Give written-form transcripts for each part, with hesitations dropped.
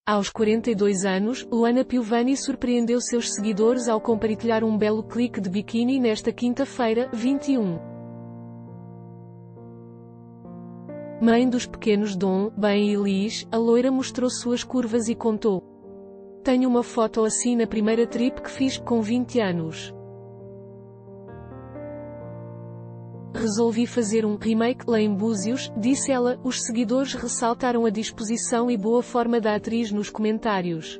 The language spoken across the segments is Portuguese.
Aos 42 anos, Luana Piovani surpreendeu seus seguidores ao compartilhar um belo clique de biquíni nesta quinta-feira, 21. Mãe dos pequenos Dom, Ben e Liz, a loira mostrou suas curvas e contou: "Tenho uma foto assim na primeira trip que fiz, com 20 anos. Resolvi fazer um remake lá em Búzios", disse ela. Os seguidores ressaltaram a disposição e boa forma da atriz nos comentários.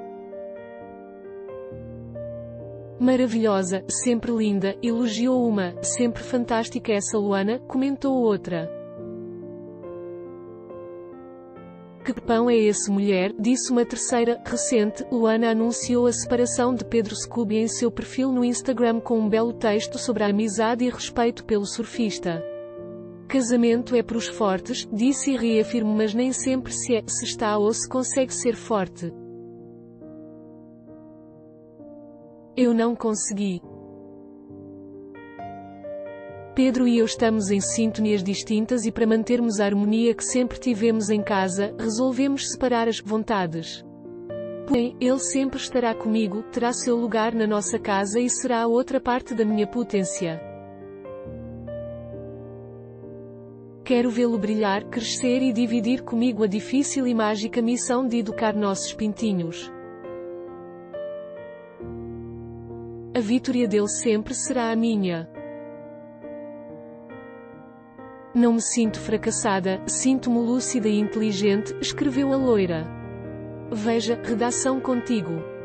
"Maravilhosa, sempre linda", elogiou uma. "Sempre fantástica essa Luana", comentou outra. "Que pão é esse, mulher?", disse uma terceira. Recente, Luana anunciou a separação de Pedro Scooby em seu perfil no Instagram com um belo texto sobre a amizade e respeito pelo surfista. "Casamento é para os fortes", disse e reafirmo, mas nem sempre se está ou se consegue ser forte. "Eu não consegui. Pedro e eu estamos em sintonias distintas e para mantermos a harmonia que sempre tivemos em casa, resolvemos separar as vontades. Porém, ele sempre estará comigo, terá seu lugar na nossa casa e será a outra parte da minha potência. Quero vê-lo brilhar, crescer e dividir comigo a difícil e mágica missão de educar nossos pintinhos. A vitória dele sempre será a minha. Não me sinto fracassada, sinto-me lúcida e inteligente", escreveu a loira. Veja, redação contigo.